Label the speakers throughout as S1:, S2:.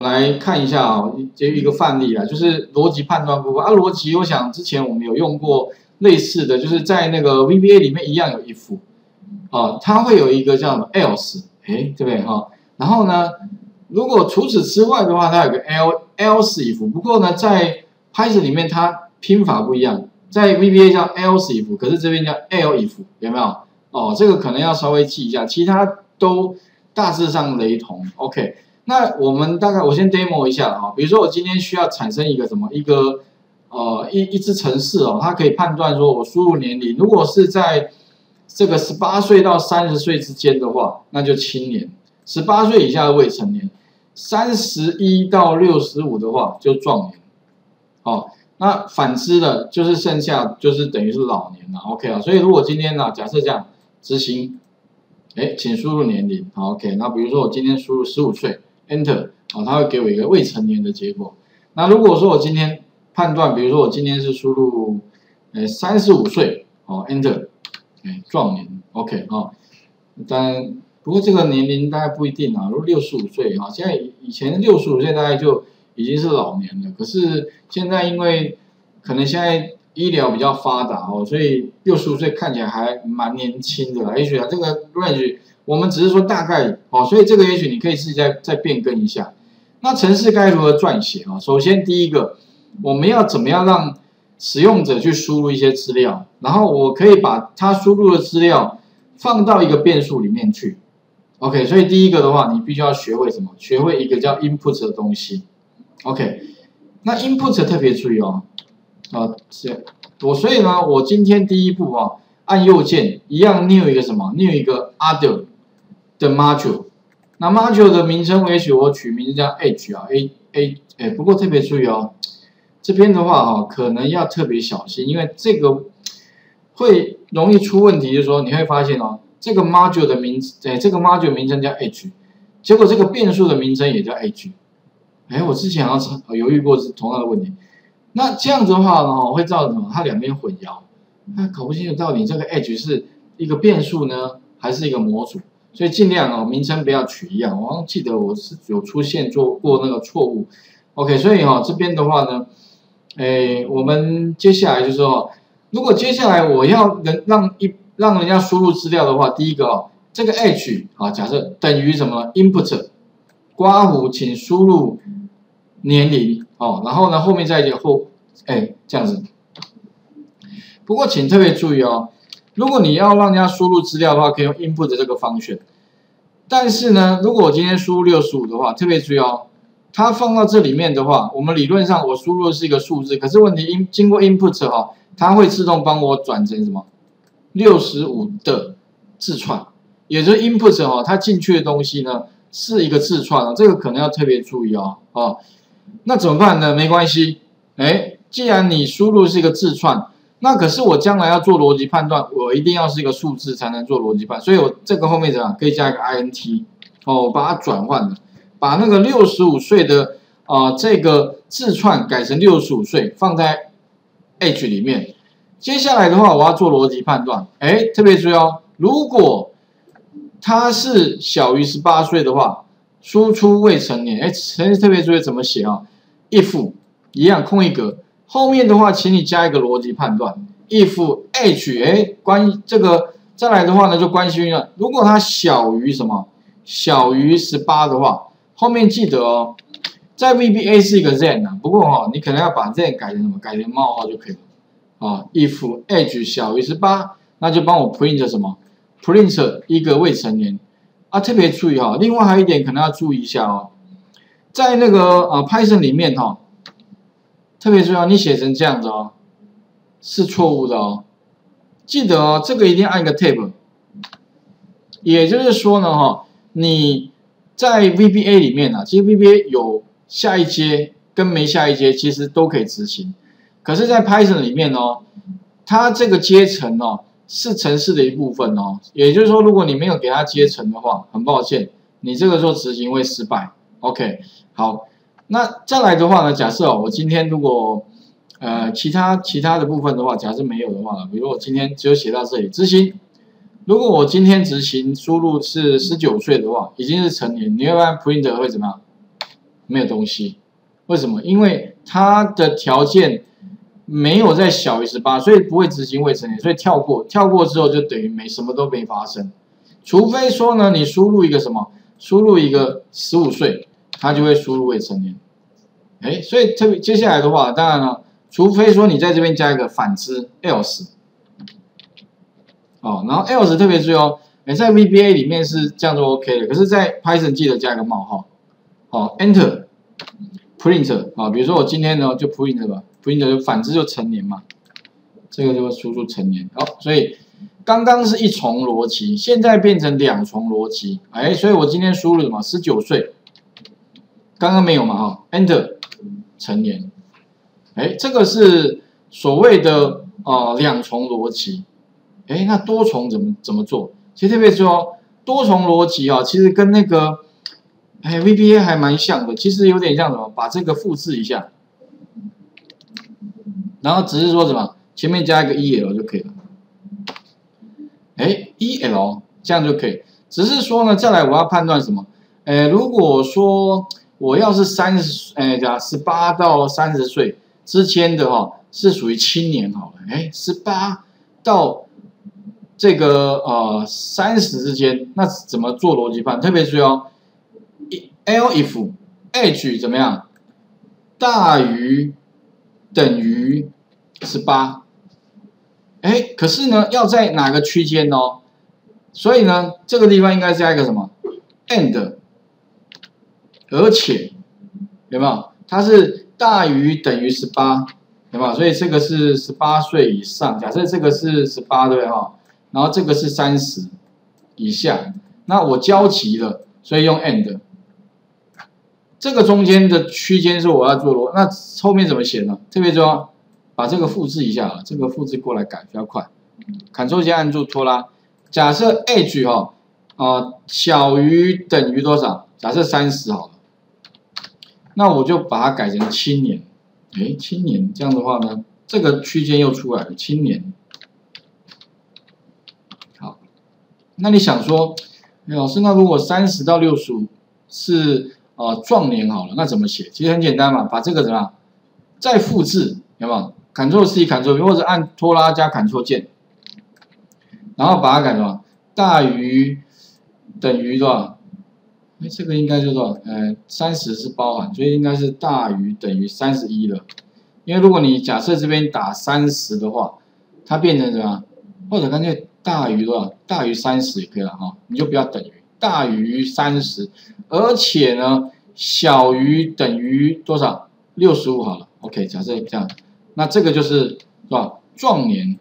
S1: 来看一下啊，就一个范例啊，就是逻辑判断部分啊。逻辑，我想之前我们有用过类似的，就是在那个 VBA 里面一样有 if 啊，它会有一个叫什么 else， 哎，对不对哈？然后呢，如果除此之外的话，它有个 else if， 不过呢，在 Python 里面它拼法不一样，在 VBA 叫 else if， 可是这边叫 else if， 有没有？哦，这个可能要稍微记一下，其他都大致上雷同。OK。那我们大概我先 demo 一下哈，比如说我今天需要产生一个什么一支程式哦，它可以判断说我输入年龄，如果是在这个18岁到30岁之间的话，那就青年；18岁以下的未成年；31到65的话就壮年。哦，那反之的就是剩下就是等于是老年了。OK 啊，所以如果今天呢，假设这样执行，哎，请输入年龄，好 OK， 那比如说我今天输入15岁。Enter 啊，它会给我一个未成年的结果。那如果说我今天判断，比如说我今天是输入35岁，哦 Enter， 壮年 OK 啊，但不过这个年龄大概不一定啊，如果65岁啊，现在以前65岁大概就已经是老年了，可是现在因为可能现在医疗比较发达哦，所以65岁看起来还蛮年轻的啦。也许啊，这个 range。我们只是说大概哦，所以这个也许你可以自己再变更一下。那程式该如何撰写啊？首先第一个，我们要怎么样让使用者去输入一些资料，然后我可以把他输入的资料放到一个变数里面去。OK， 所以第一个的话，你必须要学会什么？学会一个叫 input 的东西。OK， 那 input 特别注意哦，所以呢，我今天第一步啊，按右键一样 new 一个什么 ？new 一个 other。的 module， 那 module 的名称也许我取名字叫 Edge 啊 不过特别注意哦，这边的话哈，可能要特别小心，因为这个会容易出问题，就是说你会发现哦，这个 module 的名字，这个 module 名称叫 Edge， 结果这个变数的名称也叫 Edge， 我之前好像犹豫过是同样的问题，那这样子的话呢，会造成什么？它两边混淆，那搞不清楚到底这个 Edge 是一个变数呢，还是一个模组？所以尽量哦，名称不要取一样。我好像记得我是有出现做过那个错误。OK， 所以这边的话呢，我们接下来就是说，如果接下来我要让人家输入资料的话，第一个这个 H 假设等于什么 input， 刮胡请输入年龄然后呢后面再一个这样子。不过请特别注意哦。如果你要让人家输入资料的话，可以用 input 这个function。但是呢，如果我今天输入65的话，特别注意哦，它放到这里面的话，我们理论上我输入的是一个数字，可是问题经过 input 它会自动帮我转成什么65的字串，也就是 input 它进去的东西呢是一个字串这个可能要特别注意哦。那怎么办呢？没关系，既然你输入是一个字串。那可是我将来要做逻辑判断，我一定要是一个数字才能做逻辑判断，所以我这个后面怎样可以加一个 int 我把它转换了，把那个65岁的这个字串改成65岁，放在 H 里面。接下来的话，我要做逻辑判断，特别注意哦，如果他是小于18岁的话，输出未成年，特别注意怎么写if 一样空一格。后面的话，请你加一个逻辑判断 ，if h 这个再来的话呢，就关系运算。如果它小于什么？小于18的话，后面记得哦，在 VBA 是一个 then 不过你可能要把 then 改成什么？改成冒号就可以了if h 小于18，那就帮我 print 什么 ？print 一个未成年特别注意另外还有一点可能要注意一下在那个Python 里面特别重要，你写成这样子是错误的记得这个一定按一个 tab。也就是说呢你在 VBA 里面其实 VBA 有下一阶跟没下一阶，其实都可以执行。可是，在 Python 里面它这个阶层是程式的一部分也就是说，如果你没有给它阶层的话，很抱歉，你这个时候执行会失败。OK， 好。那再来的话呢？假设我今天如果其他的部分的话，假设没有的话，比如我今天只有写到这里执行。如果我今天执行输入是19岁的话，已经是成年，你会发现 print 会怎么样？ 没有东西。为什么？因为它的条件没有在小于18，所以不会执行未成年，所以跳过。跳过之后就等于什么都没发生。除非说呢，你输入一个什么？输入一个15岁，它就会输入未成年。哎，所以接下来的话，当然了，除非说你在这边加一个反之 else， 哦，然后 else 特别注意哦，在 VBA 里面是这样做 OK 的，可是，在 Python 记得加一个冒号，哦 ，Enter print 啊，比如说我今天呢就 print 吧 ，print 就反之就成年嘛，这个就会输出成年。好，所以刚刚是一重逻辑，现在变成2重逻辑，哎，所以我今天输入什么19岁，刚刚没有嘛哈 ，Enter 成年，哎，这个是所谓的2重逻辑。哎，那多重怎么做？其实特别说多重逻辑啊，其实跟那个VBA 还蛮像的，其实有点像什么，把这个复制一下，然后只是说什么前面加一个 EL 就可以了。哎 ，EL 这样就可以。只是说呢，再来我要判断什么？如果说我要是18到30岁之间的哈，是属于青年好了。哎，18到这个30之间，那怎么做逻辑判？特别注意哦 ，if age 怎么样大于等于18，哎，可是呢要在哪个区间哦？所以呢这个地方应该加一个什么 and， 而且有没有？它是大于等于18，有没有？所以这个是18岁以上，假设这个是18，对不对哈？然后这个是30以下，那我交集了，所以用 and。这个中间的区间是我要做的，那后面怎么写呢？特别说，把这个复制一下，这个复制过来改比较快。Ctrl 加按住拖拉。假设 age 小于等于多少？假设30好了，那我就把它改成青年。哎，青年这样的话呢，这个区间又出来了，青年。那你想说，老师，那如果30到65是壮年好了，那怎么写？其实很简单嘛，把这个怎么样再复制，有没有 ？Ctrl C Ctrl V 或者按拖拉加 Ctrl 键，然后把它改什么？大于等于多少？哎，这个应该就是说，30是包含，所以应该是大于等于31了。因为如果你假设这边打30的话，它变成什么？或者干脆大于多少？大于30也可以了哈，你就不要等于，大于30，而且呢小于等于多少？65好了 ，OK， 假设这样，那这个就是是吧？壮年，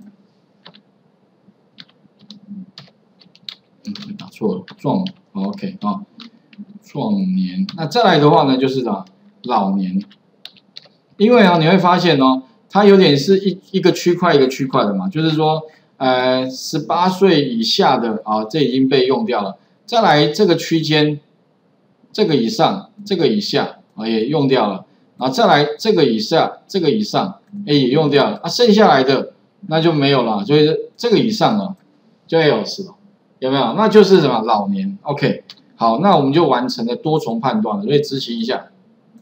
S1: 打错了，OK 啊，壮年。那再来的话呢，就是什么？老年，因为你会发现它有点是一个区块一个区块的嘛，就是说。18岁以下的这已经被用掉了。再来这个区间，这个以上，这个以下也用掉了。然后再来这个以下，这个以上也用掉了。剩下来的那就没有了，所以这个以上了就 else 了，有没有？那就是什么老年 ？OK， 好，那我们就完成了多重判断了，所以执行一下。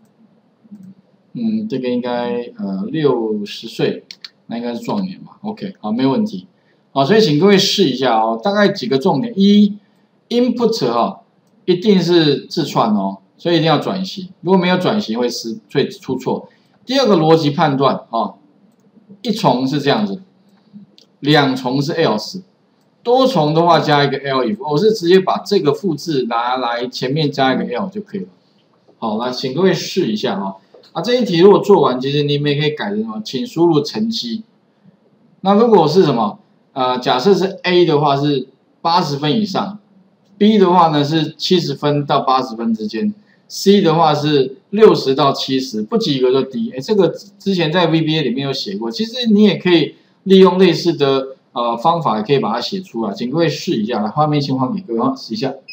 S1: 这个应该60岁，那应该是壮年吧 ？OK， 好，没有问题。好，所以请各位试一下大概几个重点。一 ，input 一定是字串所以一定要转型，如果没有转型会出错。第二个逻辑判断一重是这样子，2重是 else， 多重的话加一个 elif， 我是直接把这个复制拿来前面加一个 l 就可以了。好，来请各位试一下这一题如果做完，其实你们也可以改成什么？请输入成绩。那如果是什么？假设是 A 的话是80分以上 ，B 的话呢是70分到80分之间 ，C 的话是60到70，不及格就低。这个之前在 VBA 里面有写过，其实你也可以利用类似的方法，也可以把它写出来，请各位试一下。来，画面先还给各位试一下。